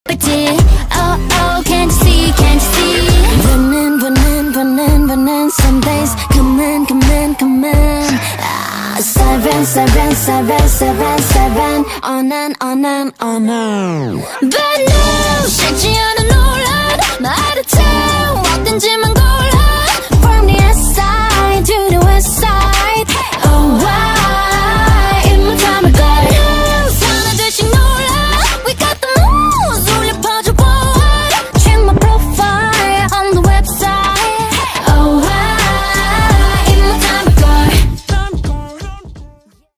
있지. Oh oh can't you see can't you see. Burning some days. Come on seven on and bad news. 쉽지 않은 논란 말을 쳐 어딘지만 골라.